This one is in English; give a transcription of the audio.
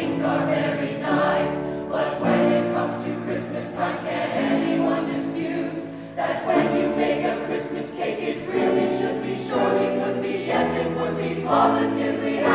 think are very nice. But when it comes to Christmas time, can anyone dispute that when you make a Christmas cake, it really should be, surely could be, yes, it would be positively